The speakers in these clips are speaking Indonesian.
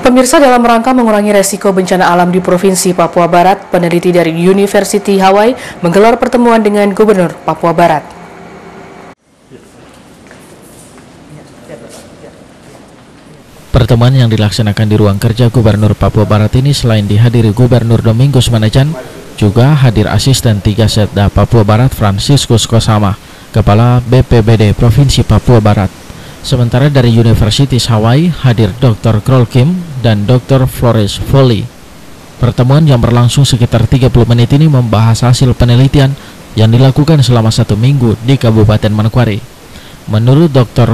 Pemirsa, dalam rangka mengurangi resiko bencana alam di Provinsi Papua Barat, peneliti dari University Hawaii menggelar pertemuan dengan Gubernur Papua Barat. Pertemuan yang dilaksanakan di ruang kerja Gubernur Papua Barat ini selain dihadiri Gubernur Domingos Manajan, juga hadir asisten 3 Setda Papua Barat Franciscus Kosama, Kepala BPBD Provinsi Papua Barat. Sementara dari University Hawaii hadir Dr. Kroll Kim dan Dr. Flores Foley. Pertemuan yang berlangsung sekitar 30 menit ini membahas hasil penelitian yang dilakukan selama 1 minggu di Kabupaten Manokwari. Menurut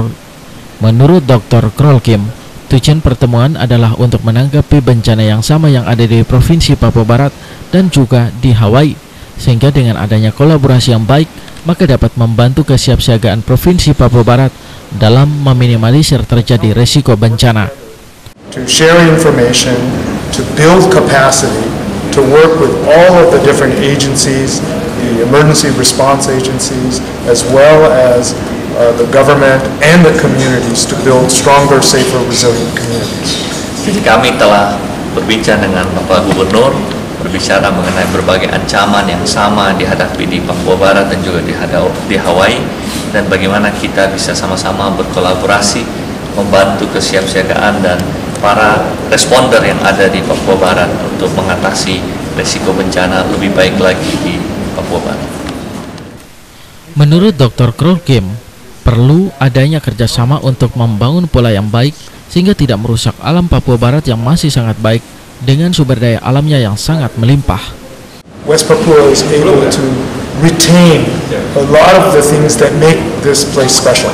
Dr. Kroll Kim, tujuan pertemuan adalah untuk menanggapi bencana yang sama yang ada di Provinsi Papua Barat dan juga di Hawaii, sehingga dengan adanya kolaborasi yang baik, maka dapat membantu kesiapsiagaan Provinsi Papua Barat dalam meminimalisir terjadi risiko bencana. To share information, to build capacity, to work with all of the different agencies, the emergency response agencies, as well as the government and the communities to build stronger, safer, resilient communities. Jadi kami telah berbincang dengan Bapak Gubernur, berbicara mengenai berbagai ancaman yang sama dihadapi di Papua Barat dan juga di Hawaii, dan bagaimana kita bisa sama-sama berkolaborasi membantu kesiapsiagaan dan para responder yang ada di Papua Barat untuk mengatasi risiko bencana lebih baik lagi di Papua Barat. Menurut Dr. Kroll Kim, perlu adanya kerjasama untuk membangun pola yang baik sehingga tidak merusak alam Papua Barat yang masih sangat baik dengan sumber daya alamnya yang sangat melimpah. West Papua is able to retain a lot of the things that make this place special.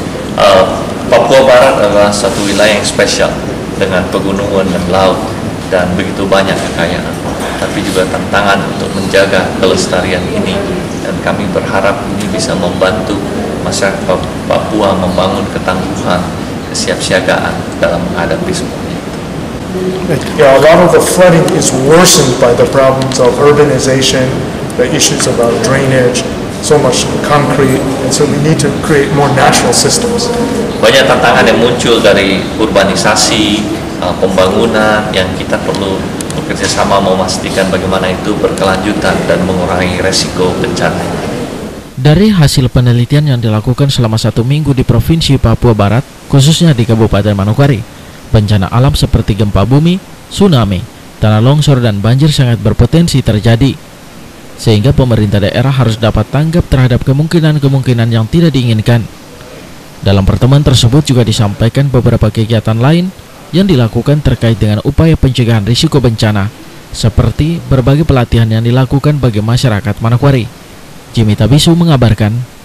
Papua Barat adalah satu wilayah yang spesial dengan pegunungan dan laut dan begitu banyak kekayaan, tapi juga tantangan untuk menjaga kelestarian ini, dan kami berharap ini bisa membantu masyarakat Papua membangun ketangguhan, kesiapsiagaan dalam menghadapi semuanya. Yeah, a lot of the flooding is worsened by the problems of urbanization, the issues about drainage, so much concrete, and so we need to create more natural systems. Banyak tantangan yang muncul dari urbanisasi, pembangunan yang kita perlu bekerjasama memastikan bagaimana itu berkelanjutan dan mengurangi resiko bencana. Dari hasil penelitian yang dilakukan selama 1 minggu di Provinsi Papua Barat, khususnya di Kabupaten Manokwari, bencana alam seperti gempa bumi, tsunami, tanah longsor, dan banjir sangat berpotensi terjadi, sehingga pemerintah daerah harus dapat tanggap terhadap kemungkinan-kemungkinan yang tidak diinginkan. Dalam pertemuan tersebut juga disampaikan beberapa kegiatan lain yang dilakukan terkait dengan upaya pencegahan risiko bencana, seperti berbagai pelatihan yang dilakukan bagi masyarakat Manokwari. Jimmy Tabisu mengabarkan.